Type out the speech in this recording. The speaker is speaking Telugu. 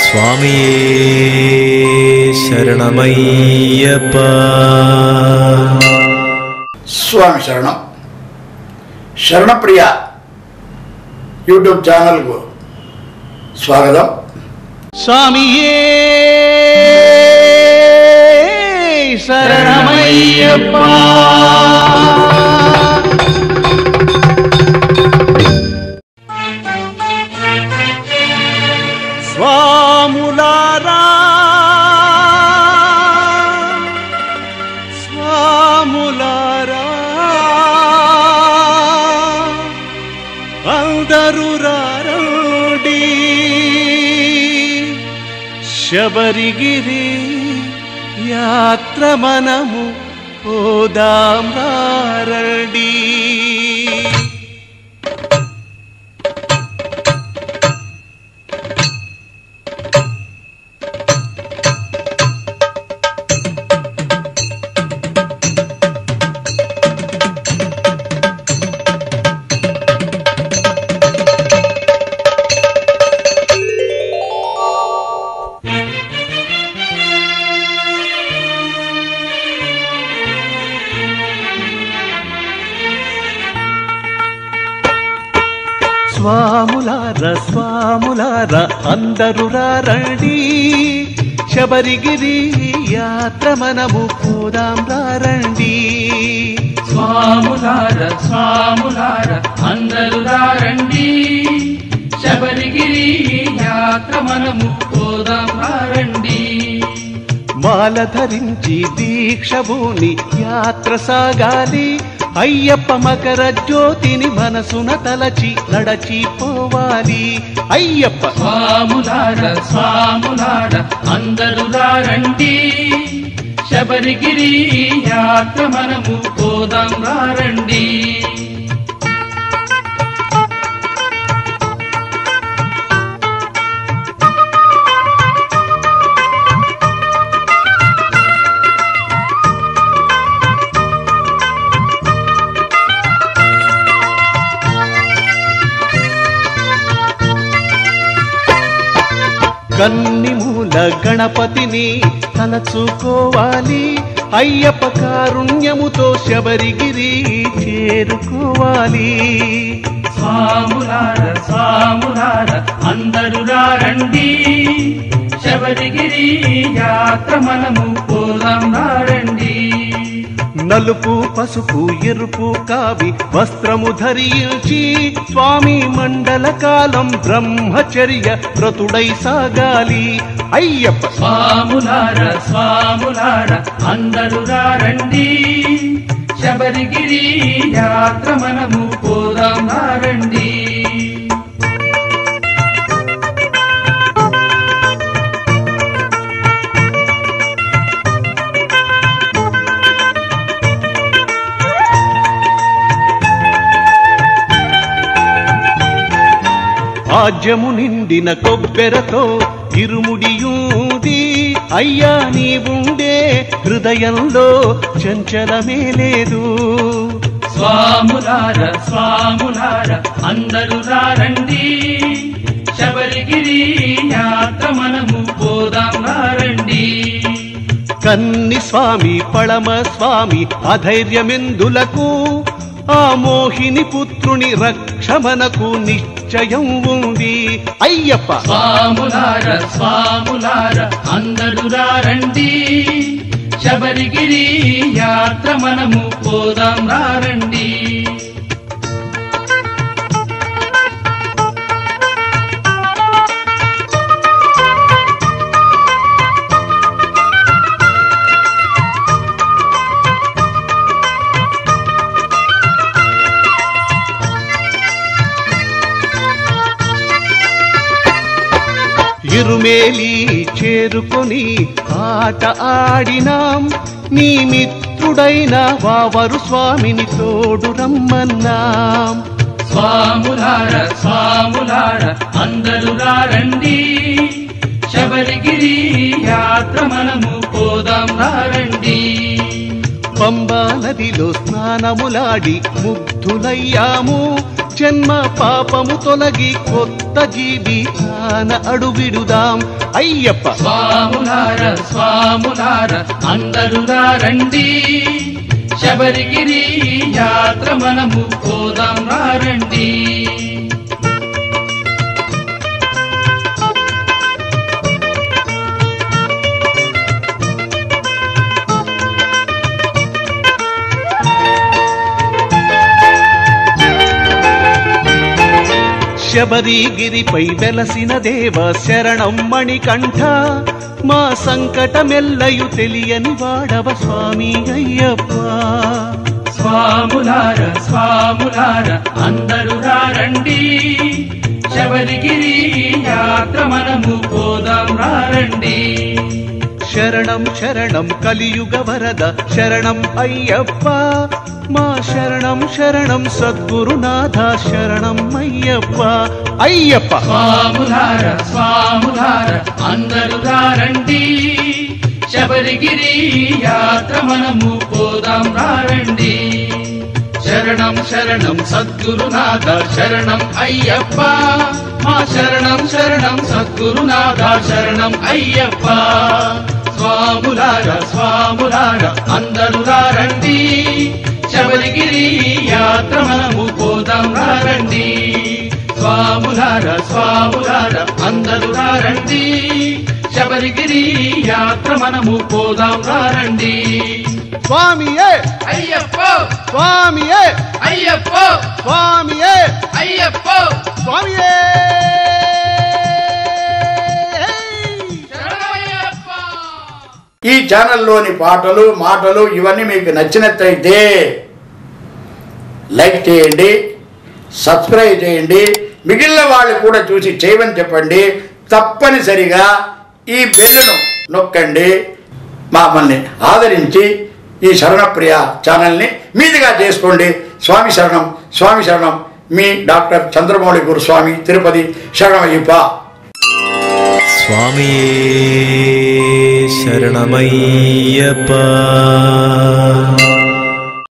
స్వామియే శరణమయ్యప్ప. స్వామి శరణం. శరణప్రియ యూట్యూబ్ ఛానల్కు స్వాగతం. స్వామియే శరణమయ్యప్ప. స్వాములారా స్వాములారా అందరూ రండి శబరిగిరి యాత్ర మనము పోదాం రండి. స్వాములారా స్వాములారా అందరూ రండి శబరిగిరి యాత్ర మనము పోదాం రండి. స్వాములారా స్వాములారా అందరూ రండి శబరిగిరి యాత్ర మనము పోదాం రండి. మాల ధరించి దీక్షభూని యాత్ర సాగాలి. అయ్యప్ప మకర జ్యోతిని మనసున తలచి నడచిపోవాలి. అయ్యప్ప స్వాములారా స్వాములారా అందరూ రండి శబరిగిరి యాత్ర మనము పోదాం రండి. కన్నిమూల గణపతిని తలచుకోవాలి. అయ్యప్ప కారుణ్యముతో శబరిగిరి చేరుకోవాలి. స్వాములారా స్వాములారా అందరూ రండి శబరిగిరి యాత్ర మనము పోదాం రండి. నలుపు పసుపు ఎరుపు కావి వస్త్రము ధరించి స్వామి మండల కాలం బ్రహ్మచర్య వ్రతుడై సాగాలి. అయ్యప్ప స్వాములారా స్వాములారా అందరూ రండి శబరిగిరి యాత్ర మనము పోదాం రండి. ఆజ్యము నిండిన కొబ్బెరతో ఇరుముడియూది. అయ్యా నీవుండే హృదయంలో చంచలమే లేదు. స్వాములారా స్వాములారా అందరూ రండి శబరిగిరి యాత్ర మనము పోదాం రండి. కన్ని స్వామి పళమ స్వామి అధైర్యమెందులకు ఆ మోహిని పుత్రుని రక్షమనకు నిశ్చయం ఉంది. అయ్యప్ప స్వాములారా స్వాములారా అందరూ రండి శబరిగిరి యాత్ర మనము పోదాం రండి. ఇరుమేలి చేరుకొని ఆట ఆడినాం. నీ మిత్రుడైన వావరు స్వామిని తోడు రమ్మన్నాం. స్వాములారా స్వాములారా అందరూ రండి శబరిగిరి యాత్ర మనము పోదాం రండి. పంబా నదిలో స్నానములాడి ముగ్ధులయ్యాము. జన్మ పాపము తొలగి కొత్త జీవితాన అడుగిడుదాం అయ్యప్ప. స్వాములార స్వాములార అందరూ రండి, శబరిగిరి యాత్ర మనము పోదాం రండి. శబరిగిరిపై వెలసిన దేవ శరణం మణికంఠ, మా సంకటమెల్లయు తెలియని వాడవ స్వామి అయ్యప్ప. స్వాములార స్వాములార అందరూ రండి, శబరిగిరి యాత్ర మనము పోదాం రండి. శరణం శరణం కలియుగ వరద శరణం అయ్యప్ప, మా శరణం శరణం సద్గురునాథ శరణం అయ్యప్ప అయ్యప్ప. స్వాములార స్వాములార అందరూ రండి, శబరిగిరి యాత్ర మనము పోదాం రండి. శరణం శరణం సద్గురునాథ శరణం అయ్యప్ప, మా శరణం శరణం సద్గురునాథ శరణం అయ్యప్ప. స్వాములార స్వాములార అందరూ రండి, శబరిగిరి యాత్ర మనము పోదాం రండి. స్వాములార స్వాములార అందరూ రండి, శబరిగిరి యాత్ర మనము పోదాం రండి. స్వామియే అయ్యప్ప స్వామియే అయ్యప్ప స్వామియే అయ్యప్ప స్వామియే. ఈ ఛానల్లోని పాటలు మాటలు ఇవన్నీ మీకు నచ్చినట్లయితే లైక్ చేయండి, సబ్స్క్రైబ్ చేయండి, మిగిలిన వాళ్ళు కూడా చూసి చేయమని చెప్పండి. తప్పనిసరిగా ఈ బెల్లును నొక్కండి. మమ్మల్ని ఆదరించి ఈ శరణప్రియ ఛానల్ని మీదిగా చేసుకోండి. స్వామి శరణం స్వామి శరణం. మీ డాక్టర్ చంద్రమౌళి గురుస్వామి, తిరుపతి. శరణమయ్యప్ప. స్వామియే శరణమయ్యప్ప.